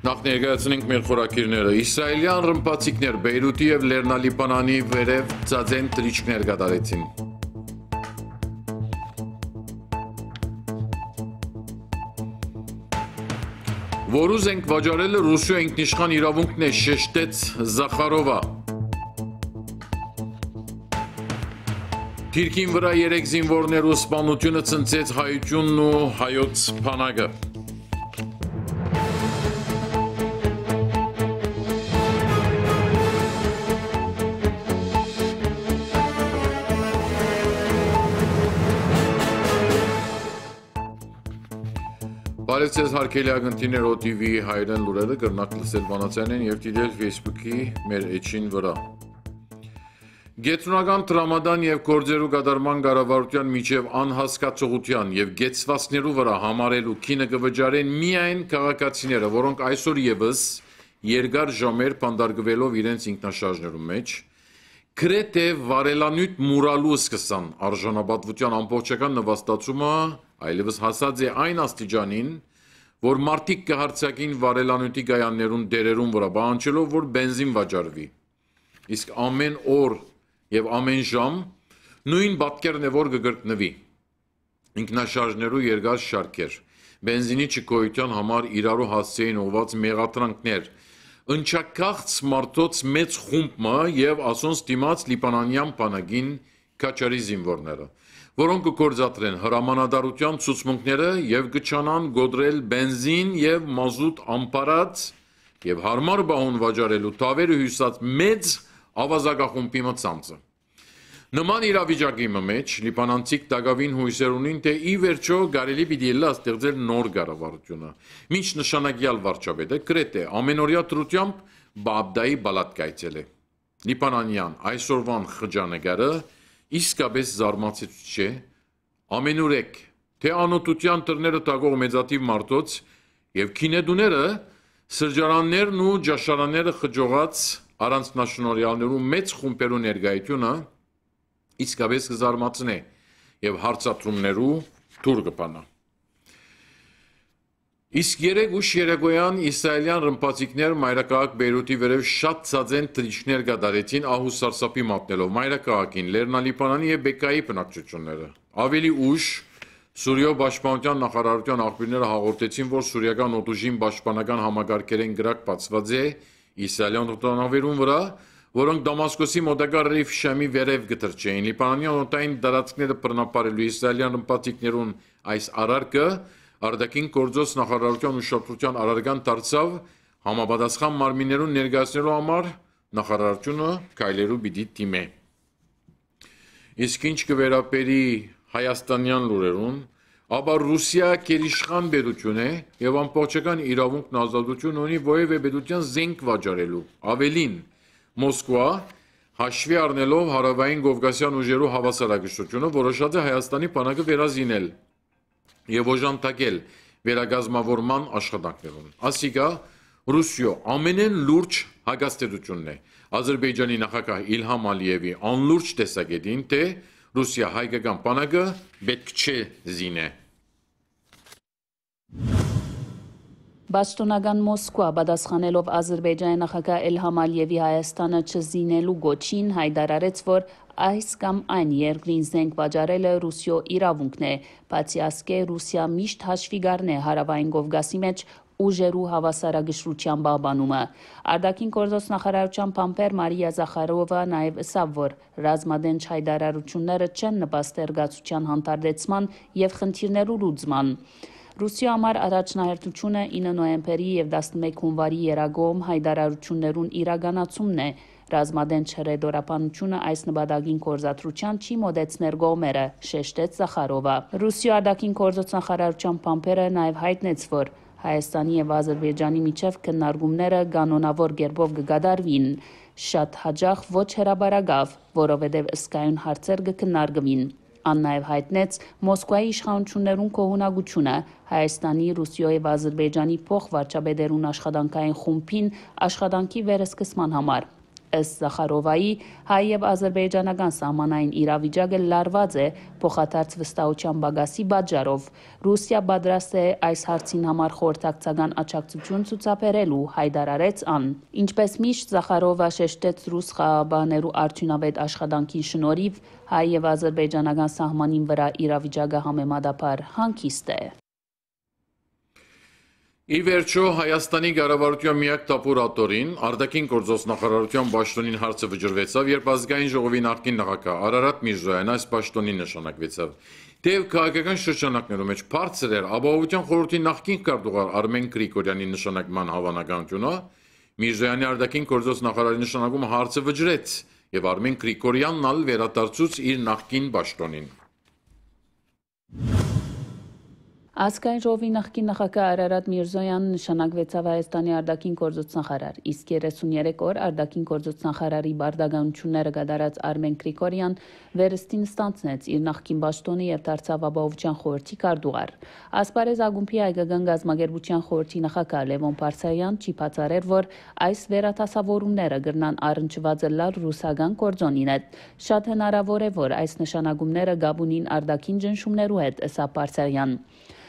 Նախ ներկայացնենք մեր խորակիրները։ Իսրայելյան ռմբացիքներ Բեյրութի և Լեռնալիբանանի վերև ծածեն թռիչքներ կատարեցին։ Որուզ ենք վաճառելը Ռուսիա ինքնիշխան իրավունքն է, շեշտեց Զախարովը։ Թիրքին վրա 3 զինվորներու սպանությունը ցնցեց հայությունն ու հայոց բանակը։ Բարև ձեզ հարգելի ակնթիներ OTV հայրեն լուրերը կրնակ լսել բանացանեն և դիտել Facebook-ի մեր էջին վրա։ Գետրոնական տրամադան և գործերու կատարման կառավարության միջև անհասկացողության և գեցվածքներու վրա համարելու քինը կվճարեն միայն քաղաքացիները, որոնք այսօր ևս երկար ժամեր փանդարգվելով իրենց ինքնաշարժներու մեջ, գրեթե վարելանյութ մուրալու սկսան արժանապատվության ամբողջական նվաստացումը այլևս հասած է այն աստիճանին, որ մարդիկ կհարցակին վարելանյութի գայաններուն դերերուն վրա պահանջելով, որ բենզին վաճառվի։ Իսկ ամեն օր և ամեն ժամ նույն պատկերն է, որ կգրկնվի։ Ինքնաշարժներու երկար շարքեր, բենզինի չգոյության համար իրարու հասցեին ուղված մեղադրանքներ, ընչաքաղց մարդոց մեծ խումբը և ասոնց դիմաց լիբանանյան բանակին քաչարի զինվորները, որոնք կգործադրեն հրամանատարության ցուցմունքները և կչանան գոդրել բենզին և մազուտ ամպարած և հարմար բահուն վաճառելու թավերը հյուսած մեծ ավազակախումբի մծանցը։ Նման իրավիճակի մեջ լիբանանցիք տակավին հույսեր ունին, թե ի վերջո կարելի պիտի ելլա ստեղծել նոր կառավարությունը։ Մինչ նշանակյալ վարչապետը գրեթե ամենօրյա դրությամբ Բաբդայի բալատ կայցել է։ Լիբանանյան այսօրվան խճանկարը իսկապես զարմացուցիչ չէ, ամենուրեք, թե անօթության դռները տակող մեծաթիվ մարդոց և քինեդուները սրճարաններն ու ճաշարանները խճողած առանձնաշնորհյալներու մեծ խումբերու ներկայությունը իսկապես կզարմացնե և հարցադրումներու դուր կբանա։ Իսկ երեկ ուշ երեկոյան իսրայելյան ռմբացիքներ մայրաքաղաք Բեյրութի վերև շատ ծածեն թռիչքներ կատարեցին ահ ու սարսափի մատնելով մայրաքաղաքին, Լեռնալիբանանի և Բեկայի բնակչությունները։ Ավելի ուշ Սուրիո պաշտպանության նախարարության աղբյուրները հաղորդեցին, որ սուրիական օդուժին պաշտպանական համակարգերեն գրակ բացված է իսրայելյան օդանավերուն վրա, որոնք Դամասկոսի մոտակա Ռիֆ Շամի վերև կթռչեին։ Լիբանանյան օդային տարածքները բռնապարելու իսրայելյան ռմբացիքներուն այս արարքը արտաքին գործոց նախարարության ուշադրության առարկան դարձավ համապատասխան մարմիններուն ներկայացնելու համար նախարարությունը քայլերու պիտի դիմե։ Իսկ ինչ կվերապերի հայաստանյան լուրերուն, ապա Ռուսիա գերիշխան պետություն է և ամբողջական իրավունքն ազատություն ունի որևէ պետության զենք վաճառելու։ Ավելին, Մոսկվա հաշվի առնելով հարավային Կովկասյան ուժերու հավասարակշռությունը որոշած է Հայաստանի բանակը վերազինել և օժանդակել վերակազմավորման աշխատանքներուն։ Ասիկա Ռուսիո ամենեն լուրջ հակազդեցությունն է Ադրբեջանի նախագահ Իլհամ Ալիևի անլուրջ տեսակետին, թե Ռուսիա հայկական բանակը պետք չէ զինե։ Պաշտոնական Մոսկվա պատասխանելով Ադրբեջանի նախագահ Իլհամ Ալիևի Հայաստանը չզինելու գոչին հայտարարեց, որ այս կամ այն երկրին զենք վաճառելը Ռուսիո իրավունքն է, բացի ասկե Ռուսիա միշտ հաշվի կառնե հարավային Կովկասի մեջ ուժերու հավասարակշռության պահպանումը։ Արտաքին գործոց նախարարության փամփեր Մարիա Զախարովը նաև ասավ, որ ռազմադենչ հայտարարությունները չեն նպաստի զարգացության հանդարտեցման և խնդիրներու լուծման։ Ռուսիա համար առաջնահերթությունը 9 նոյեմբերի և 11 հունվարի երագոմ հայտարարություններուն իրականացումն է։ Ռազմադենչ հռետորաբանությունը այս նպատակին գործադրության չի մոտեցներ կողմերը, շեշտեց Զախարովը։ Ռուսիա արտաքին գործոց նախարարության փամփերը նաև հայտնեց, որ Հայաստանի և Ադրբեջանի միջև քննարկումները կանոնավոր կերպով կկատարվին, շատ հաճախ ոչ հրաբարակավ, որովհետև ըսկայուն հարցեր կքննարկվին։ Ան նաև հայտնեց Մոսկվայի իշխանություններուն կողունակությունը Հայաստանի, Ռուսիո և Ադրբեջանի փոխվարչապետերուն աշխատանքային խումբին աշխատանքի վերսկսման համար։ Ըստ Զախարովայի, հայ եւ ադրբեջանական սահմանային իրավիճակը լարված է փոխադարձ վստահության բագասի պատճառով։ Ռուսիա պատրաստ է այս հարցին համար խորհրդակցական աջակցություն ցուցաբերելու, հայտարարեց ան։ Ինչպես միշտ Զախարովը շեշտեց ռուս խաղաղաբաններու արդյունավետ աշխատանքի շնորհիվ հայ եւ ադրբեջանական սահմանին վրա իրավիճակը համեմատաբար հանգիստ է։ Ի վերջո Հայաստանի կառավարության միակ տապորատորին արտաքին գործոս նախարարության պաշտոնին հարցը վճռվեցավ, երբ ազգային ժողովի նախկին նախագահ Արարատ Միրզոյան այս պաշտոնին նշանակվեցավ։ Թեև քաղաքական շրջանակներում մեջ բարձր էր ապահովության խորհրդի նախկին քարտուղար Արմեն Գրիգորյանի նշանակման հավանականությունը, Միրզոյանի արտաքին գործոս նախարարի նշանակումը հարցը վճռեց, եւ Արմեն Գրիգորյանն ալ վերադարձուց իր նախկին պաշտոնին։ Ազգային ժողովի նախկին նախագահ Արարատ Միրզոյանն նշանակվեցավ Հայաստանի արտաքին գործոց նախարար, իսկ 33 օր արտաքին գործոց նախարարի բարդականությունները կատարած Արմեն Գրիգորյան վերստին ստանձնեց իր նախկին պաշտոնը եւ դարձավ ապահովության խորհրդի քարտուղար։ Ասպարեզ ակումբի հայկական գազագերբության խորհրդի նախագահ Լևոն Փարսարյան չի բացառել, որ այս վերադասավորումները կրնան առնչված լալ ռուսական կորձոնին հետ։ Շատ հնարավոր է, որ այս նշանակումները գաբունին արտաքին ճնշումներու հետ, ըստ Փարսարյան։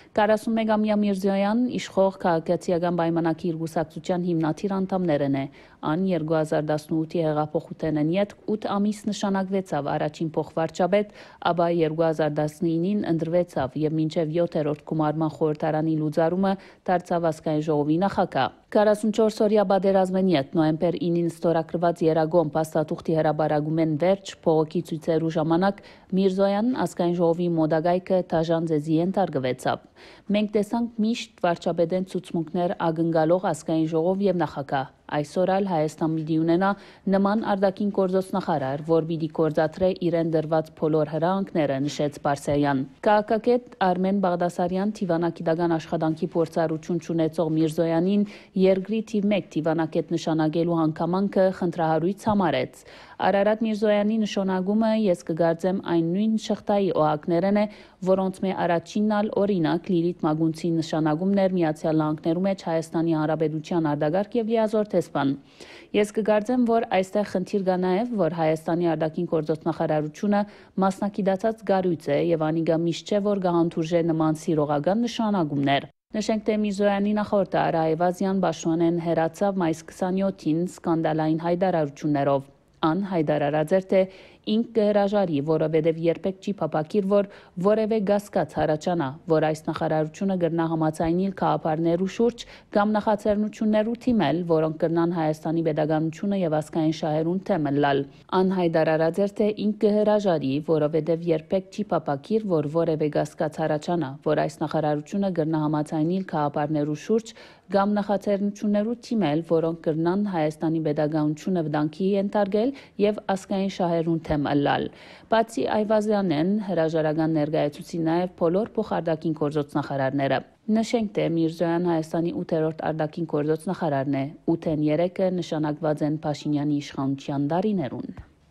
41-ամյա Միրզոյանն իշխող քաղաքացիական պայմանագիր կուսակցության հիմնադիր անդամներն է։ Ան 2018-ի հեղափոխութենն յետ 8 ամիս նշանակվեցավ առաջին փոխվարչապետ, ապա 2019-ին ընտրվեցավ եւ մինչեւ 7-րդ գումարման խորհրդարանի լուծարումը դարձավ ազգային ժողովի նախագահ։ 44-օրյա պատերազմն յետ նոյեմբեր 9-ին ստորագրված Երագոն փաստաթուղթի հրաբարագումեն վերջ փողոքի ցույցերու ժամանակ Միրզոյանն ազգային ժողովի մոդագայքը դաժան ձեզի ենթարկվեցավ։ Մենք տեսանք միշտ վարչապետեն ցուցմունքներ ակնկալող ազգային ժողով եւ նախագահ։ Այսօր ալ Հայաստան պիտի ունենա նման արտաքին գործոց նախարար, որ պիտի գործադրե իրեն դրված բոլոր հրահանգները, նշեց Փարսարյան։ Քաղաքագետ Արմեն Բաղդասարյան թիվանագիտական աշխատանքի փորձառություն ունեցող Միրզոյանին երկրի թիվ 1 թիվանագետ նշանակելու հանգամանքը խնդրահարույց համարեց։ Արարատ Միրզոյանի նշանակումը ես կգործեմ այն նույն շղթայի օակներն է, որոնց մե առաջինն ալ օրինակ Լիլիթ Մագունցի նշանակումն էր Միացյալ Նահանգներու մեջ Հայաստանի Հանրապետության արտագաղթ եւ լիազոր տեսփան։ Ես կգործեմ, որ այստեղ խնդիր կա նաեւ, որ Հայաստանի արտաքին գործոց նախարարությունը մասնակցած գարույց է եւ անիգա միշտ չէ, որ գահանտուրժե նման սիրողական նշանակումներ։ Նշենք, թե Միրզոյանի նախորդը Արա Այվազյան Բաշոնեն հերացավ մայիս 27-ին սկանդալային հայտարարություններով։ Ան հայտարարած էր, թե ինք կհրաժարի, որովհետև երբեք չի փապակիր, որ որևէ գասկած հարաճանա, որ այս նախարարությունը կրնա համաձայնիլ քաղաքարներու շուրջ կամ նախաձեռնություններու թիմել, որոնք կրնան Հայաստանի պետականությունը եւ ազգային շահերուն թեմը լալ։ Ան հայտարարած էր, թե ինք կհրաժարի, որովհետև երբեք չի փապակիր, որ որևէ գասկած հարաճանա, որ այս նախարարությունը կրնա համաձայնիլ քաղաքարներու շուրջ կամ նախաձեռնություններու թիմել, որոնք կրնան Հայաստանի պետականությունը վտանգի ենթարկել եւ ազգային շահերուն թեմ լալ։ Բացի Այվազյանեն հրաժարական ներկայացուցի նաեւ բոլոր փոխարտաքին գործոց նախարարները։ Նշենք, թե Միրզոյան Հայաստանի 8-րդ արտաքին գործոց նախարարն է, 8-ն 3-ը նշանակված են Փաշինյանի իշխանության տարիներուն։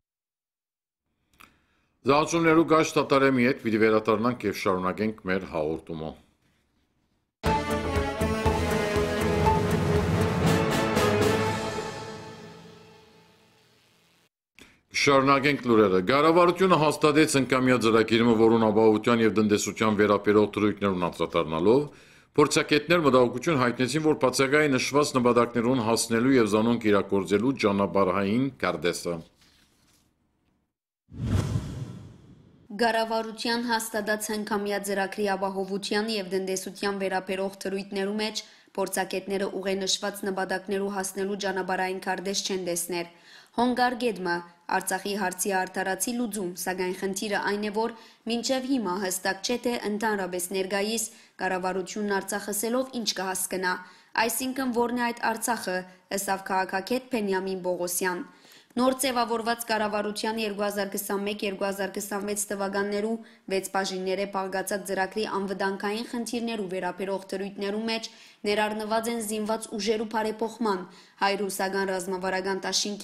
Զացումներու գաշ տատարեմի հետ պիտի վերադառնանք եւ շարունակենք մեր հաղորդումը։ Շարունակենք լուրերը։ Կառավարությունը հաստատեց անկամյա ծրագիրը, որոնց ապահովության եւ տնտեսության վերաբերող դրույթներուն անդրադառնալով, փորձագետներ մտահոգություն հայտնեցին, որ բացակայ նշված նպատակներուն հասնելու եւ զանոնք իրագործելու ճանապարհային կարդեսը։ Կառավարության հաստատած անկամյա ծրագրի ապահովության եւ տնտեսության վերաբերող դրույթներու մեջ փորձագետները ուղենշված նպատակներու հասնելու ճանապարհային կարդես չեն տեսներ։ Հոնգարգեդմը Արցախի հարցի արդարացի լուծում, սակայն խնդիրը այն է, որ մինչև հիմա հստակ չէ, թե ընդհանրապես ներկայիս կառավարությունն Արցախսելով ինչ կհասկնա, այսինքն որն է այդ Արցախը, ըստ քաղաքագետ Բենյամին Բողոսյան։ Նոր ձևավորված կառավարության 2021-2026 թվականներու 6 բաժինները բաղկացած ծրագրի անվտանգային խնդիրներու վերաբերող դրույթներու մեջ ներառնված են զինված ուժերու բարեփոխման, հայ-ռուսական ռազմավարական դաշինքի,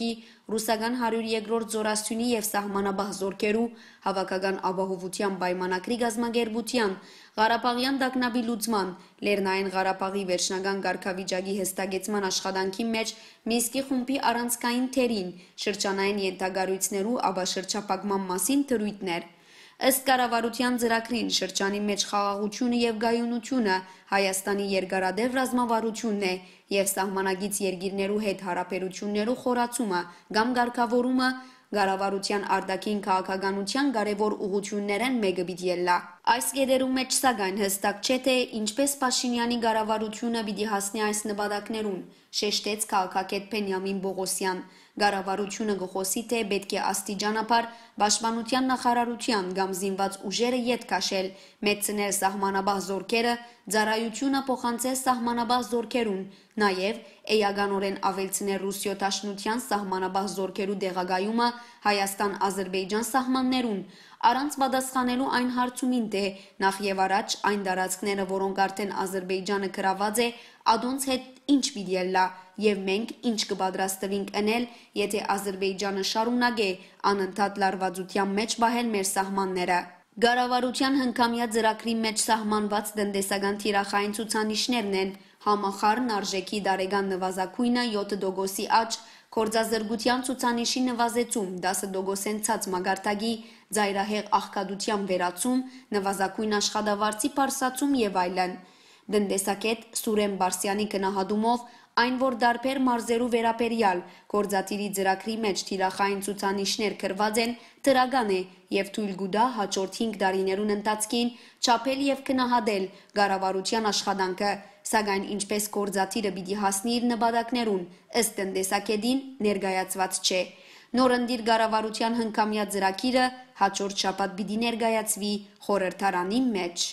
ռուսական 102-րդ զորաստյունի և սահմանաբահ զորքերու հավաքական ապահովության պայմանագրի կազմակերպության, Ղարաբաղյան տագնապի լուծման, Լեռնային Ղարաբաղի վերջնական կարգավիճակի հստակեցման աշխատանքի մեջ Մինսկի խումբի առանցքային թերին, շրջանային ենթակառույցներու աբաշրջափակման մասին դրույթներ։ Ըստ կառավարության ծրագրին շրջանի մեջ խաղաղությունը և գայունությունը Հայաստանի երկարատև ռազմավարությունն է և սահմանագից երկիրներու հետ հարաբերություններու խորացումը կամ կարգավորումը կառավարության արտաքին քաղաքականության կարևոր ուղղություններեն մեկը պիտի ելլա։ Այս կետերու մեջ սակայն հստակ չէ թե ինչպես Փաշինյանի կառավարությունը պիտի հասնի այս նպատակներուն, շեշտեց քաղաքագետ Բենյամին Բողոսյան։ Կառավարությունը կխոսի թե պետք է աստիճանաբար Պաշտպանության նախարարության կամ զինված ուժերը յետ քաշել, մեծնել սահմանաբահ զորքերը, ծառայությունը փոխանցել սահմանաբահ զորքերուն, նաև էականորեն ավելցնել Ռուսիո Դաշնության սահմանաբահ զորքերու դեղագայումը Հայաստան-Ադրբեջան սահմաններուն, առանց պատասխանելու այն հարցումին թե նախ եւ առաջ այն տարածքները, որոնք արդեն Ադրբեջանը գրաված է, ադոնց հետ ինչ պիտի ելլա եւ մենք ինչ կպատրաստվենք անել, եթե Ադրբեջանը շարունակե անընդհատ լարվածության մեջ պահել մեր սահմանները։ Կառավարության հնգամյա ծրագրի մեջ սահմանված տնտեսական թիրախային ցուցանիշներն են համախառն արժեքի տարեկան նվազագույնը 7%-ի աճ, գործազրկության ցուցանիշի նվազեցում 10%-ին ցած մակարդակի, ծայրահեղ աղքատության վերացում, նվազագույն աշխատավարձի պարզացում եւ այլն։ Տնտեսագետ Սուրեն Բարսյանի գնահատումով այն, որ դարբեր մարզերու վերաբերյալ գործադիրի ծրագրի մեջ թիրախային ցուցանիշներ գրված են, դրական է եւ թույլ կտա հաջորդ 5 տարիներուն ընթացքին չափել եւ գնահատել կառավարության աշխատանքը, սակայն ինչպես գործադիրը պիտի հասնի իր նպատակներուն, ըստ տնտեսագետին ներկայացված չէ։ Նորընտիր կառավարության հնգամյա ծրագիրը հաջորդ շաբաթ պիտի ներկայացվի խորհրդարանի մեջ։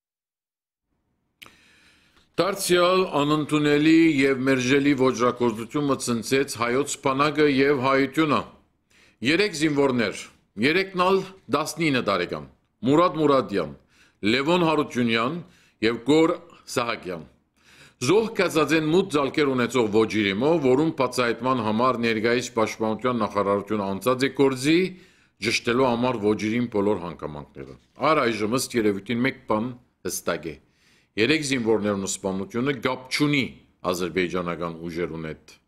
Դարձյալ անընդունելի և մերժելի ոճրագործությունը ցնցեց հայոց բանակը և հայությունը։ 3 զինվորներ, 3-ն ալ 19 տարեկան, Մուրադ Մուրադյան, Լևոն Հարությունյան և Գոր Սահակյան։ Զոհ կացած են մութ ձալքեր ունեցող ոճիրիմով, որում բացահայտման համար ներկայիս պաշտպանության նախարարությունը անցած է գործի, ճշտելու համար ոճիրին բոլոր հանգամանքները։ Առայժմ ըստ երևույթին մեկ բան հստակ է։ 3 զինվորներն ու սպանությունը կապ չունի ադրբեջանական ուժերուն հետ։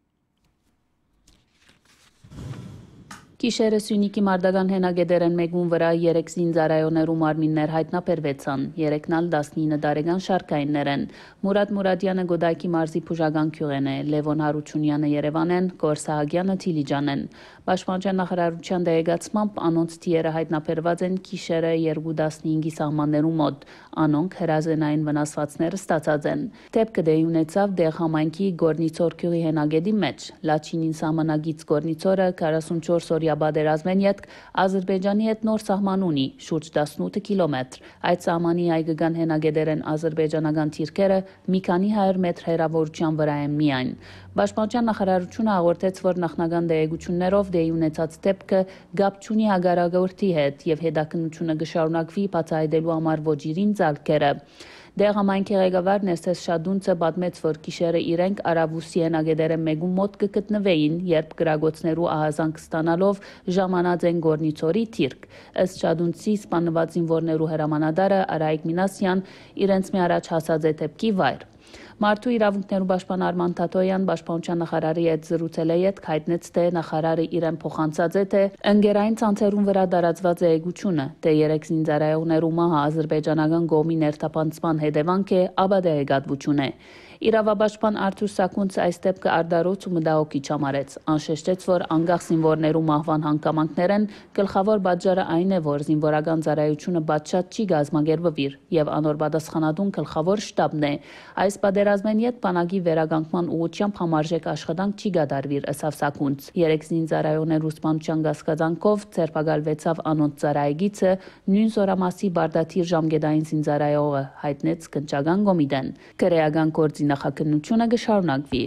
Գիշերը Սյունիքի մարտական հենագետերեն մեկուն վրա 3 զինծառայողներու մարմիններ հայտնաբերվեցան, 3-ն ալ 19 տարեկան շարքայիններ են։ Մուրադ Մուրադյանը Գոդայքի մարզի Փուժական գյուղեն է, Լևոն Հարությունյանը Երևանեն, Գոր Սահակյանը Թիլիջանեն։ Պաշտպանության նախարարության դեղեկացմամբ անոնց թիերը հայտնաբերված են գիշերը 2:15-ի սահմաններու մոտ, անոնք հրազենային վնասվածքները ստացած են։ Դեպքը դեպի ունեցավ Դեղ համայնքի Գորնիցոր գյուղի հենագետի մեջ, Լաչինին սահմանագից Գորնիցորը 44 օրյա պատերազմեն յետք Ադրբեջանի հետ նոր սահման ունի, շուրջ 18 կիլոմետր։ Այդ սահմանի այգգան հենագետերեն ադրբեջանական թիրքերը մի քանի 100 մետր հեռավորության վրա են միայն։ Պաշտպանության նախարարությունը հաղորդեց, որ նախնական դեղեցություններով դեպի ունեցած դեպքը կապ չունի հագարակորթի հետ եւ հետաքննությունը կշարունակվի բացահայտելու համար ոճիրին ծալքերը։ Դեղ համայնքի ղեկավար Ներսես Շադունցը պատմեց, որ գիշերը իրենք Արավուսի հենագետերը մեկում մոտ կգտնվեին, երբ գրագոցներու ահազանգ ստանալով ժամանած են Գորնիցորի թիրք։ Ըստ Շադունցի սպանված զինվորներու հրամանատարը Արայիկ Մինասյան իրենց մի առաջ հասած է դեպքի վայր։ Մարդու իրավունքներու պաշտպան Արման Թաթոյան պաշտպանության նախարարի հետ զրուցել է յետ հայտնեց, թե նախարարը իրեն փոխանցած է, թե ընկերային ցանցերուն վրա տարածված է էգությունը, թե 3 զինծառայողներու մահը ադրբեջանական կողմի ներթափանցման հետևանք է, ապա տեղեկատվություն է։ Իրավապաշտպան Արթուր Սակունցը այս դեպքը արդարոց ու մտահոգիչ համարեց։ Անշեշտեց, որ անկախ զինվորներու մահվան հանգամանքներն գլխավոր պատճառը այն է, որ զինվորական ծառայությունը բացշատ չի կազմակերպվիր եւ անոր պատասխանատուն գլխավոր շտաբն է։ Այս պատերազմեն յետ բանակի վերականգնման ուղղությամբ համարժեք աշխատանք չի կատարվիր, ըսավ Սակունց։ 3 զինծառայողներու սպանության կասկածանքով ձերբակալվեցավ անոնց ծառայեգիցը, նույն զորամասի բարդաթիր ժամկետային զինծառայողը, հայտնեց քննչական կոմիտեն։ Քրեական գործի նախաքննությունը կշարունակվի։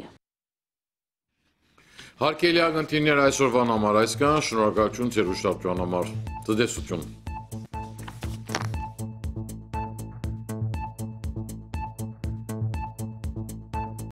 Հարգելի ակնթիներ այսօրվան համար այսքան, շնորհակալություն ձեր ուշադրության համար։ Տնտեսություն։